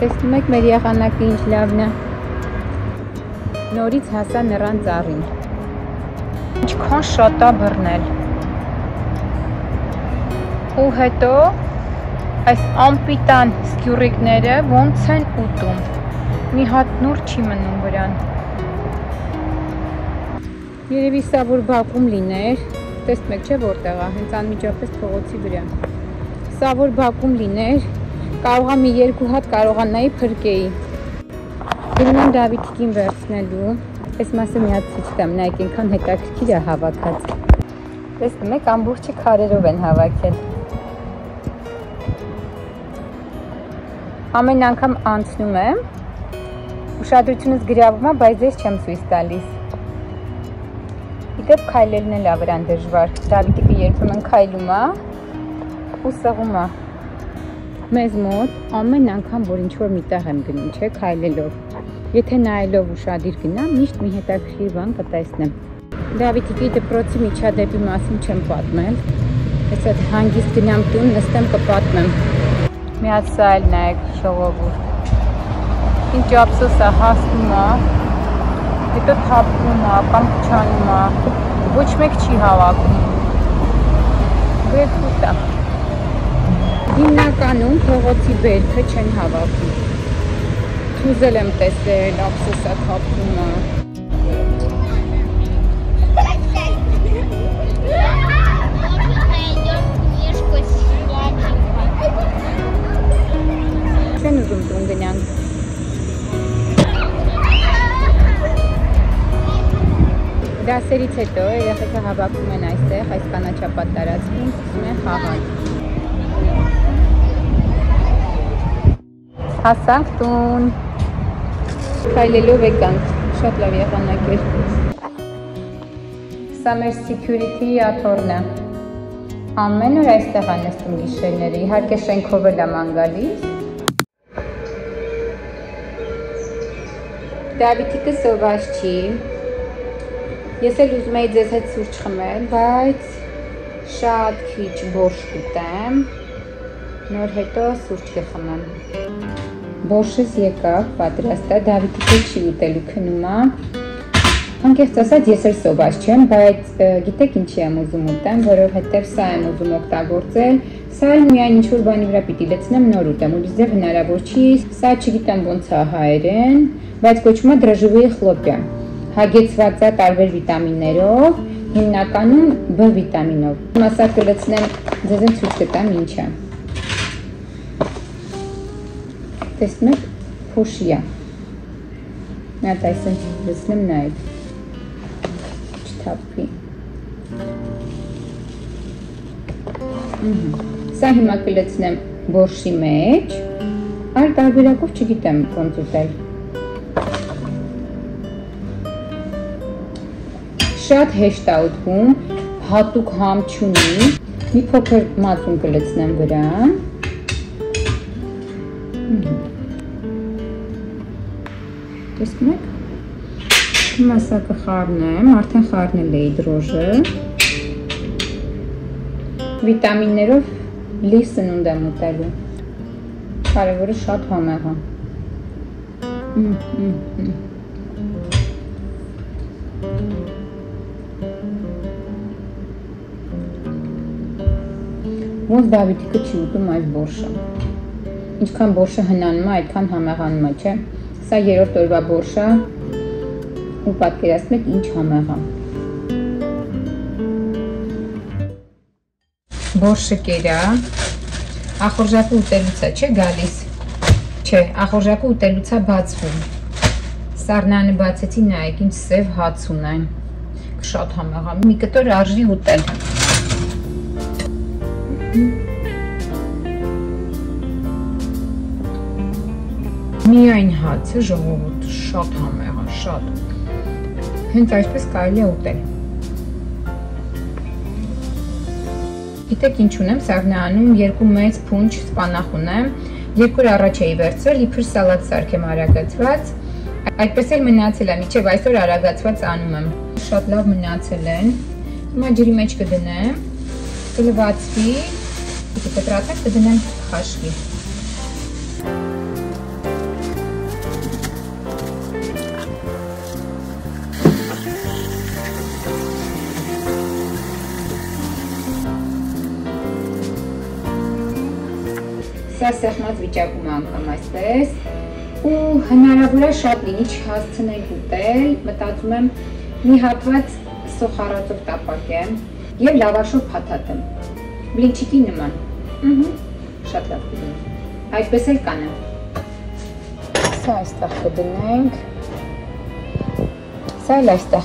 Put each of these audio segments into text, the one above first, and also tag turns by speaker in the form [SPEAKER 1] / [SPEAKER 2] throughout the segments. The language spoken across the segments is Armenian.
[SPEAKER 1] Տեսնում եք մեր եղանակը ինչ լավն է։ Նորից հասա նրան ծառին։ Ինչքան շատ է բռնել։ Ու հետո այս անպիտան սկյուռիկները ոնց են ուտում։ Մի հատ նոր չի մնում վրան։ Երևի սա որ բակում լիներ, տեսնում եք չէ որտեղ է, հենց անմիջապես փողոցի վրա։ Սա որ բակում լիներ, կարող է մի 2 հատ կարողանայի փրկեի։ Գնում եմ Դավիթիկին վերցնելու, այս մասը մի հատ ցույց տամ, նայեք այնքան հետաքրքիր է հավաքած։ Տեսնում եք ամբողջը քարերով են հավաքել։ Ամեն անգամ անցնում եմ, ուշադրությունս գրավում է, բայց ես չեմ ցույց տալիս։ Իդեպ քայլելն էլ է վրան դժվար։ Դավիթիկը երբեմն քայլում է ու սղում է։ Մեզ մոտ ամեն անգամ, որ ինչ-որ մի տեղ եմ գնում, չէ, քայլելով։ Եթե նայելով ուշադիր գնամ, միշտ մի հետաքրքիր բան կտեսնեմ։ Դավիթիկի դպրոցի միջադեպի մասին չեմ պատմել։ Ես այդ հանգիստ գնամ տուն, նստեմ կպատմեմ։ Մի հատ սա էլ նայեք, ժողովուրդ։ Ինչ ափսոս է, հասնում է, հետո թափվում է, կամ փչանում է։ Ոչ մեկ չի հավաքում։ Գրեփուտ է։ Հիմնականում փողոցի բերքը չեն հավաքում։ Թուզել եմ տեսել, ափսոսա թափվում է։ Չեն ուզում տուն գնանք։ Դասերից հետո երեխեքը հավաքում են այստեղ, այս կանաչապատ տարածքում, սկսում են խաղալ։ Հասանք տուն, քայլելով եկանք, շատ լավ եղանակ էր։ Սա մեր security աթոռն է։ Ամեն օր այստեղ է նստում գիշերները, իհարկե շենքով էլ եմ անգալիս։ Դավիթիկը սոված չի։ Ես էլ ուզում էի ձեզ հետ սուրճ խմել, բայց շատ քիչ բորշ կուտեմ, նոր հետո սուրճ կխմեմ։ Բորշս եկավ, պատրաստ է, Դավիթիկը չի ուտելու քնում է։ Անկեղծ ասած ես էլ սոված չեմ, բայց գիտեք ինչի եմ ուզում ուտեմ, որովհետև սա եմ ուզում օգտագործել, սա էլ միայն ինչ-որ բանի վրա պիտի լցնեմ, նոր ուտեմ, ու ձեզ հնարավոր չի, սա չգիտեմ ոնց է հայերեն, բայց կոչվում է դրաժովի խլոպյա, հագեցված է տարբեր վիտամիններով, հիմնականում B վիտամինով։ Սա կլցնեմ, ձեզ են ցույց կտամ ինչ է։ Տեսնում եք, փոշի է։ Մի հատ այսպես լցնեմ նայեք։ Չթափվի։ Սա հիմա կլցնեմ բորշի մեջ, այլ տարբերակով չգիտեմ ոնց ուտել։ Շատ հեշտ է ուտվում, հատուկ համ չունի, մի փոքր մածուն կլցնեմ վրան։ Տեսնում եք, հիմա սա կխառնեմ, արդեն խառնել էի դրոժը, վիտամիններով լի սնունդ եմ ուտելու, կարևորը շատ համեղ է։ Ոնց Դավիթիկը չի ուտում այս բորշը, ինչքան բորշը հնանում է, այդքան համեղանում է, չէ։ Սա 3-րդ օրվա բորշ է ու պատկերացնում եք ինչ համեղ է։ Բորշը կերա, ախորժակը ուտելուց է, չէ գալիս։ Չէ, ախորժակը ուտելուց է բացվում։ Սառնանը բացեցի, նայեք ինչ սև հաց ունեն։ Շատ համեղ է, մի կտոր արժի ուտել։ Միայն հացը ժողովուրդ շատ համեղ է, շատ։ Հենց այսպես կարելի է ուտել։ Գիտեք ինչ ունեմ, սաղնանում 2 մեծ փունջ սպանախ ունեմ, 2 օր առաջ էի վերցրել, իբր սալատ սարքեմ արագացված, այդպես էլ մնացել է, մինչև այսօր արագացված անում եմ։ Շատ լավ մնացել են, հիմա ջրի մեջ կդնեմ, կլվացվի, կտրատեք կդնեմ խաշվի։ Սա սեղմած վիճակում անգամ այսպես ու հնարավոր է շատ լինի չհասցնել ուտել, մտածում եմ մի հատված սոխարածով տապակեմ եւ լավաշով փաթաթեմ։ Բլինչիկի նման։ Շատ լավ կլինի։ Այդպես էլ կանեմ։ Սա այստեղ կդնենք։ Սա էլ այստեղ։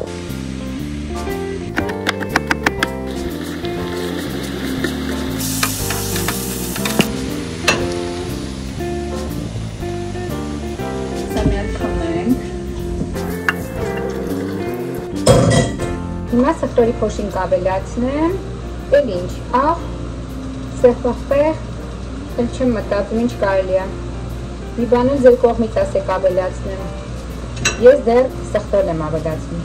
[SPEAKER 1] Հիմա սխտորի փոշին կավելացնեմ, էլ ինչ, աղ, սեղբախպեղ, էլ չեմ մտածում ինչ կարելի է։ Մի բանում ձեր կողմից ասեք ավելացնեմ, ես դեռ սխտորն եմ ավելացնում։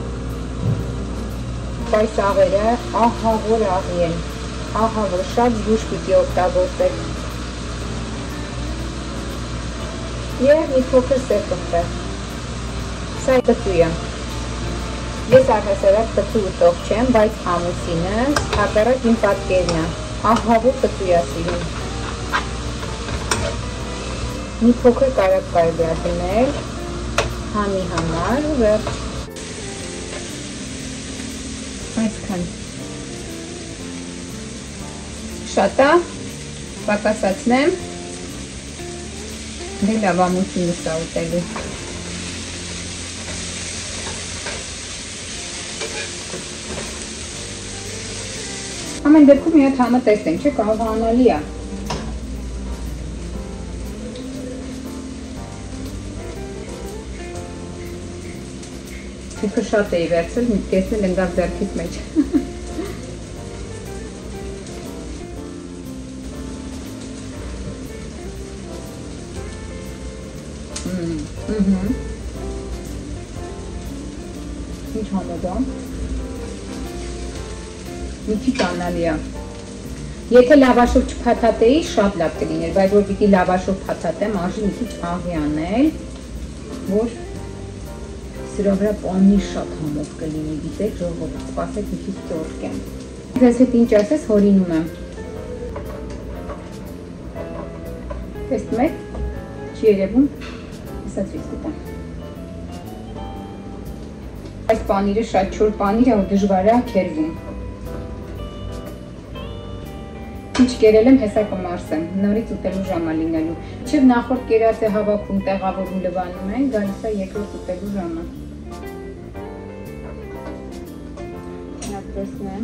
[SPEAKER 1] Այս աղերը ահա որ աղի են, ահա որ շատ զգուշ պիտի օգտագործեք։ Եվ մի փոքր սեղբախպեղ, սա կծու է։ Ես առհասարակ կծու ուտող չեմ, բայց ամուսինս հակառակ իմ պատկերն է, ահավոր կծու է սիրում։ Մի փոքր կարակ կարելի է դնել համի համար ու վերջ։ Այսքան։ Շատ է, պակասացնեմ, դե լավ ամուսինս է ուտելու։ Ամեն դեպքում մի հատ համը տեսնենք, չէ՞ կարողանալի է։ Ինքը շատ էի վերցրել, տեսնել ընկավ ձեռքից մեջ։ Ինչ համ է դա։ Մի քիչ անալի է։ Եթե լավաշով չփաթաթեի, շատ լավ կլիներ, բայց որ պիտի լավաշով փաթաթեմ, արժի մի քիչ աղի անել, որ սրա վրա պանիր շատ համով կլինի, գիտեք, ժողովուրդ, սպասեք մի քիչ ծորկեմ։ Ձեզ հետ ինչ ասես, հորինում եմ։ Տեսնում եք, չի երևում, հեսա ցույց կտամ։ Այս պանիրը շատ չոր պանիր է, որ դժվար է քերվում։ Ինչ կերել եմ, հեսա կմարսեմ, նորից ուտելու ժամը լինելու։ Չև նախորդ կերած է հավաքում, տեղավորում լվանում են, գալիս է երկրորդ ուտելու ժամը։ Տեսնեմ։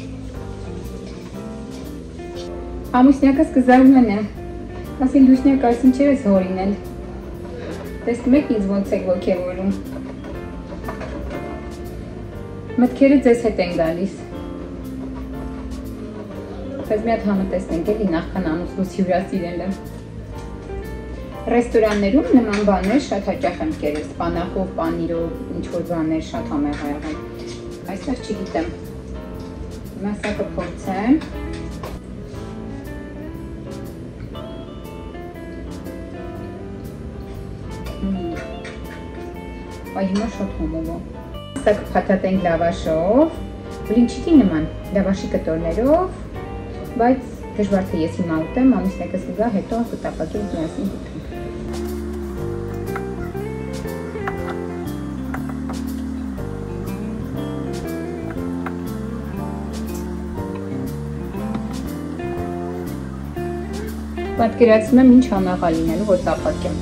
[SPEAKER 1] Ամուսնյակս կզարմեն է, ասի լուսնյակ այս ինչեր ես հորինել։ Տեսնում եք ինձ ոնց եք ոգևորում։ Մտքերը ձեզ հետ են գալիս։ Բայց մի հատ համը տեսնենք էլի նախքան ամուսնուս հյուրասիրել եմ։ Ռեստորաններում նման բաներ շատ հաճախ եմ կերել, սպանախով, պանիրով, ինչ-որ բաներ շատ համեղ ա եղել։ Այստեղ չգիտեմ։ Հիմա սա կփորձեմ։ Այ հիմա շատ հոմով է։ Սա կփաթաթենք լավաշով, բլինչիկի նման, լավաշի կտորներով, բայց դժվար թե ես հիմա ուտեմ, ամուսնեկս կգա, հետո կտապակեմ միասին կուտեմ։ Պատկերացնում եմ ինչ համեղա լինելու, որ տապակեմ։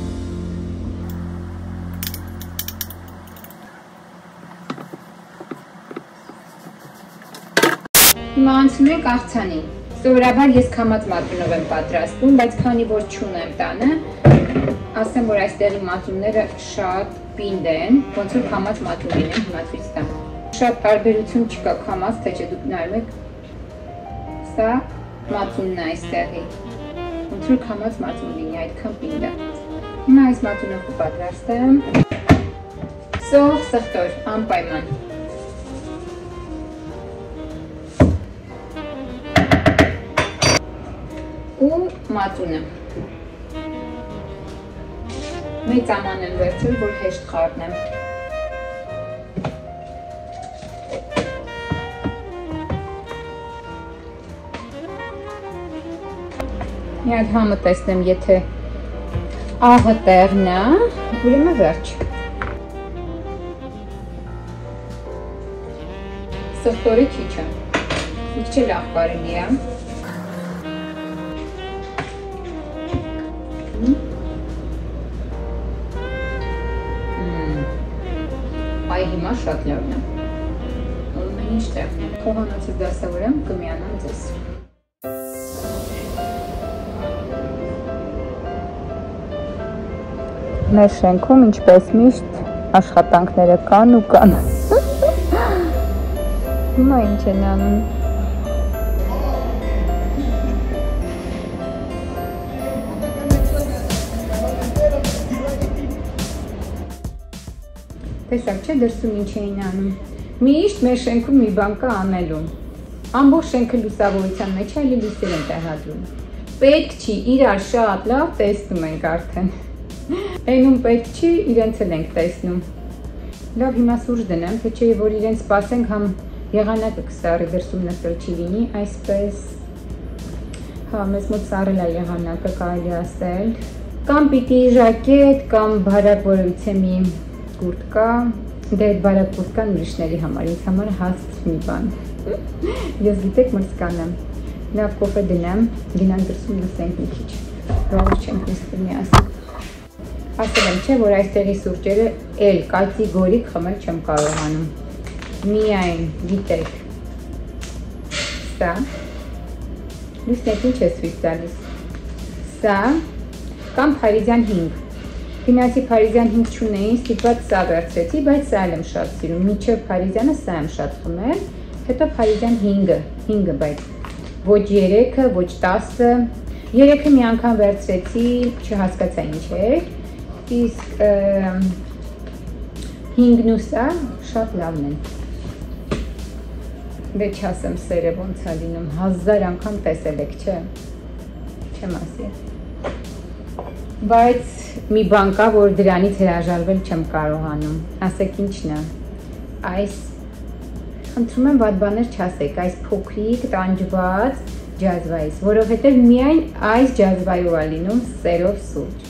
[SPEAKER 1] Հիմա անցնում ենք աղցանին։ Սովորաբար ես քամած մածունով եմ պատրաստում, բայց քանի որ չունեմ տանը, ասեմ, որ այստեղի մածունները շատ պինդ են, ոնց որ քամած մածուն լինեն, հիմա ցույց տամ։ Շատ տարբերություն չկա քամած, թե չէ դուք նայում եք։ Սա մածունն է այստեղի։ Ոնց որ քամած մածուն լինի, այդքան պինդ է։ Հիմա այս մածունով կպատրաստեմ։ Սոխ, սխտոր, անպայման։ Ու մածունը։ Մեծ աման եմ վերցրել, որ հեշտ խառնեմ։ Մի հատ համը տեսնեմ, եթե աղը տեղն է, ուրեմն վերջ։ Սրտորի քիչ է, մի քիչ լավ կարելի է։ Այ հիմա շատ լավն է։ Ուրեմն ինչ տեղն է։ Խոհանոցը դասավորեմ, կմիանամ ձեզ։ Մեր շենքում ինչպես միշտ աշխատանքները կան ու կան։ Հիմա ինչ են անում։ Տեսակ չէ դրսում ինչ էին անում։ Միշտ մեր շենքում մի բան կա անելու։ Ամբողջ շենքը լուսավորության մեջ է, այլ լույսեր են տեղադրում։ Պետք չի, իրար շատ լավ տեսնում ենք արդեն։ Էնում պետք չի, իրենց էլ ենք տեսնում։ Լավ, հիմա սուրճ դնեմ, թե չէ որ իրենց սպասենք համ եղանակը կսարի դրսում նստել չի լինի, այսպես։ Հա, մեզ մոտ սարել է եղանակը, կարելի ասել։ Կամ պիտի ժակետ, կամ բարակ որևիցե մի կուրտկա, դե այդ բարակ կուրտկան ուրիշների համար, ինձ համար հաստ մի բան։ Ես գիտեք մրցկան եմ։ Լավ կոֆե դնեմ, գնանք դրսում նստենք մի քիչ։ Բավարար չենք նստել միասին։ Ասել եմ չէ, որ այստեղի սուրճերը էլ կայծի գորիկ խմել չեմ կարողանում։ Միայն գիտեք։ Սա։ Լուսնետ ինչ է ցույց տալիս։ Սա կամ փարիզյան 5։ Գնացի փարիզյան 5 չունեին, ստիպված սա վերցրեցի, բայց սա եմ շատ սիրում։ Մինչև փարիզյանը սա եմ շատ խմել, հետո փարիզյան 5-ը, բայց ոչ 3-ը, ոչ 10-ը։ 3-ը մի անգամ վերցրեցի, չհասկացա ինչ էր, իսկ 5-ն ու սա շատ լավն են։ Դե չասեմ սերը ոնց է լինում, 1000 անգամ տեսել եք, չէ։ Չեմ ասի։ Բայց մի բան կա, որ դրանից հրաժարվել չեմ կարողանում, ասեք ինչն է, այս, խնդրում եմ վատ բաներ չասեք, այս փոքրիկ տանջված ջազվայից, որովհետև միայն այս ջազվայով է լինում սերով սուրճ։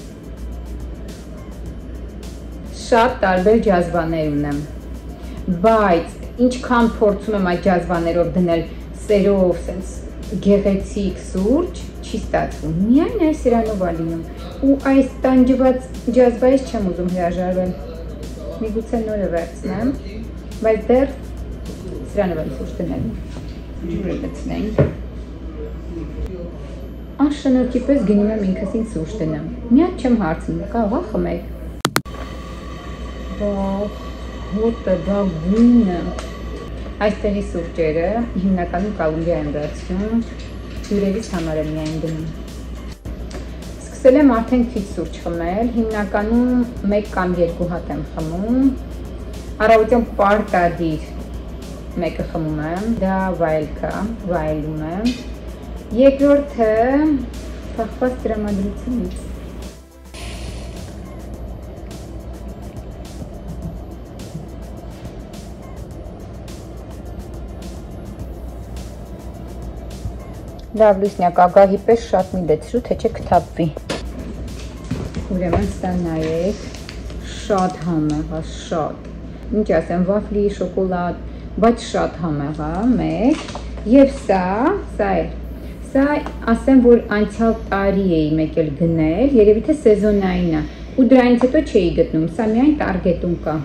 [SPEAKER 1] Շատ տարբեր ջազվաներ ունեմ, բայց ինչքան փորձում եմ այդ ջազվաներով դնել սերով, սենց գեղեցիկ սուրճ, չի ստացվում, միայն այս սրանով է լինում ու այս տանջված ջազվայից չեմ ուզում հրաժարվել, միգուցե նորը վերցնեմ, բայց դեռ սրանով եմ սուրճ դնել, ջուրը գցնենք, անշնորհքի պես գնում եմ ինքս ինձ սուրճ դնեմ, միատ չեմ հարցնում, կարող է խմեք, հոտը, դա գույնը, այստեղի սուրճերը հիմնականում Կոլումբիա եմ վերցնում, հյուրերից համար եմ միայն դնում։ Սկսել եմ արդեն քիչ սուրճ խմել, հիմնականում 1 կամ 2 հատ եմ խմում, առավոտյան պարտադիր մեկը խմում եմ, դա վայելքա, վայելում եմ, երկրորդը փախված տրամադրությունից։ Լավ լուսնյակ, ագահի պես շատ մի դեցրու, թե չէ կթափվի։ Ուրեմն սա նայեք, շատ համեղ է, շատ։ Ինչ ասեմ, վաֆլի, շոկոլադ, բայց շատ համեղ է, մեկ։ Եվ սա է, սա ասեմ, որ անցյալ տարի էի մեկ էլ գնել, երևի թե սեզոնային է, ու դրանից հետո չէի գտնում, սա միայն Տարգետում կա։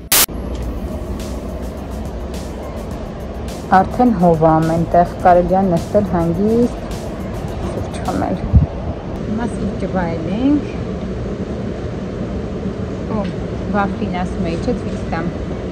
[SPEAKER 1] Արդեն հովա ամենտեղ կարելի է նստել հանգիստ սուրճ խմել։ Հիմա սուրճը վայելենք։ Օ, վաֆլին ասում էի, չէ՞ ցույց տամ։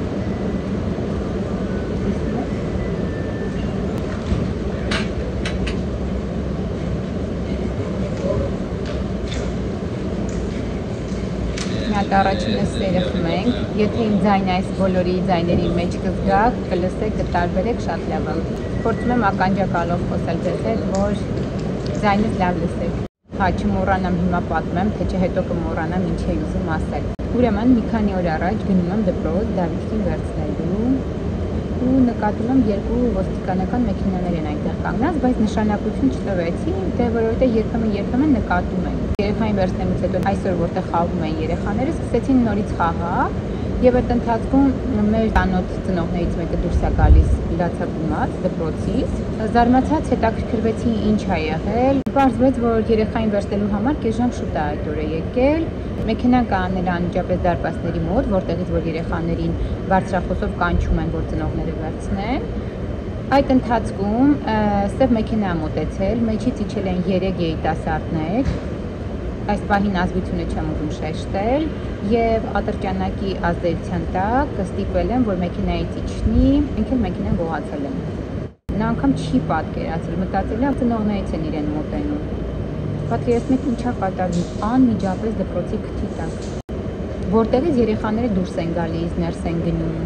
[SPEAKER 1] Միատ առաջինը սերը խմենք, եթե իմ ձայնը այս բոլորի ձայների մեջ կզգաք, կլսեք, կտարբերեք, շատ լավ եմ։ Փորձում եմ ականջակալով խոսել ձեզ հետ, որ ձայնս լավ լսեք։ Հա, չմոռանամ հիմա պատմեմ, թե չէ հետո կմոռանամ ինչ էի ուզում ասել։ Ուրեմն մի քանի օր առաջ գնում եմ դպրոց Դավիթին վերցնելու ու նկատում եմ երկու ոստիկանական մեքենաներ են այնտեղ կանգնած, բայց նշանակություն չտվեցի, դե որովհետեւ երբեմն նկատում են։ Երեխային վերցնելուց հետո այսօր որտեղ խաղում են երեխաները, սկսեցին նորից խաղալ, եւ այդ ընթացքում մեր տանոթ ծնողներից մեկը դուրս է գալիս լացակումած դպրոցից, զարմացած հետաքրքրվեցի ինչ է եղել, պարզվեց, որ երեխային վերցնելու համար կես ժամ շուտ է այդ օրը եկել, մեքենան կա նրա անմիջապես դարպասների մոտ, որտեղից որ երեխաներին բարձրախոսով կանչում են, որ ծնողները վերցնեն։ Այդ ընթացքում սև մեքենա մոտեցել, մեջից իջել են 3 երիտասարդներ, այս պահին ազգությունը չեմ ուզում շեշտել, եւ ատրճանակի ազդեցության տակ կստիպել են, որ մեքենայից իջնի, ինքն մեքենան գողացել են։ Նա անգամ չի պատկերացրել, մտածել է ծնողներից են իրեն մոտենում։ Պատկերացնեք ինչա կատարվում անմիջապես դպրոցի քթի տակ, որտեղից երեխաները դուրս են գալիս, ներս են գնում։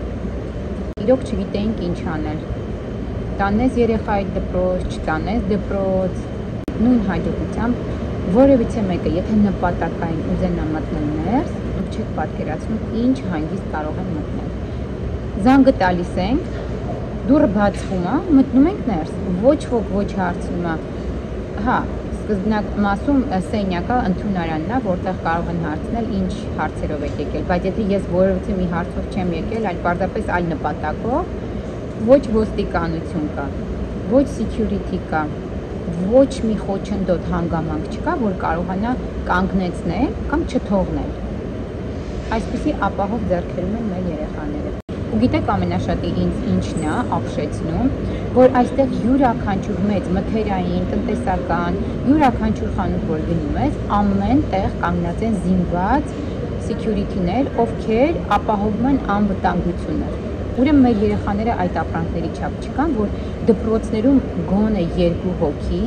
[SPEAKER 1] Իրոք չգիտեինք ինչ անել։ Տանես երեխայի դպրոց, չտանես դպրոց, նույն հաջողությամբ որևիցե մեկը, եթե նպատակային ուզենա մտնել ներս, դուք չեք պատկերացնում ինչ հանգիստ կարող են մտնել։ Զանգը տալիս ենք, դուռը բացվում է, մտնում ենք ներս, ոչ ոք ոչ հարցնում է, հա, սկզբնամասում սենյակը ընդունարանն է, որտեղ կարող են հարցնել ինչ հարցերով եք եկել, բայց եթե ես որևիցե մի հարցով չեմ եկել, այլ պարզապես այլ նպատակով, ոչ ոստիկանություն կա, ոչ security կա, ոչ մի խոչընդոտ հանգամանք չկա, որ կարողանա կանգնեցնել կամ չթողնել։ Այսպիսի ապահով ձեռքերում են մեր երեխաները։ Ու գիտեք ամենաշատի ինձ ինչն է ապշեցնում, որ այստեղ յուրաքանչյուր մեծ մթերային, տնտեսական, յուրաքանչյուր խանութ որ գնում ես, ամեն տեղ կանգնած են զինված security-ներ, ովքեր ապահովում են անվտանգությունը։ Ուրեմն մեր երեխաները այդ ապրանքների չափ չկան, որ դպրոցներում գոնե 2 հոգի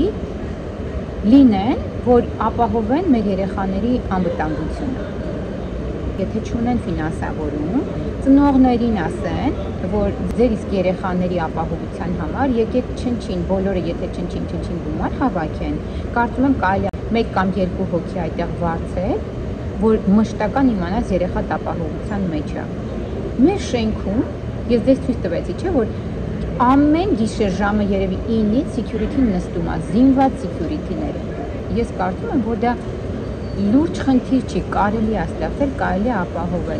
[SPEAKER 1] լինեն, որ ապահովեն մեր երեխաների անվտանգությունը։ Եթե չունեն ֆինանսավորում, ծնողներին ասեն, որ ձեր իսկ երեխաների ապահովության համար եկեք չնչին, բոլորը եթե չնչին գումար հավաքեն, կարծում եմ կարելի է 1 կամ 2 հոգի այդտեղ վարձել, որ մշտական իմանաս երեխա ապահովության մեջ է։ Մեր շենքում ես ձեզ ցույց տվեցի, չէ՞ որ ամեն գիշեր ժամը երևի 9-ից security-ն նստում է, զինված security-ները։ Ես կարծում եմ, որ դա լուրջ խնդիր չի, կարելի է ստեղծել, կարելի է ապահովել։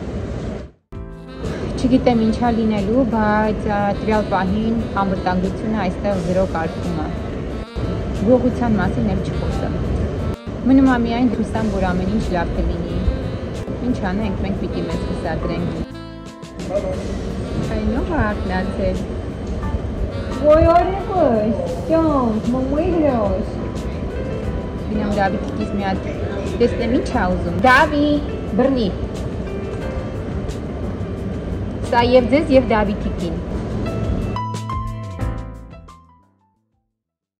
[SPEAKER 1] Չգիտեմ ինչա լինելու, բայց տվյալ պահին անվտանգությունը այստեղ 0 կարգում է։ Գողության մասին էլ չխոսեմ։ Մնում է միայն հուսամ, որ ամեն ինչ լավ կլինի։ Ինչ անենք, մենք պիտի մեզ հուսադրենք։ Այն ո՞վ է արթնացել։ Ой, օրեկոս, ճոմ, մոմոյլոս։ Գնամ Դավիթիկից մի հատ տեսնեմ ինչ է ուզում։ Դավի, բռնի։ Սա եւ ձեզ եւ Դավիթիկին։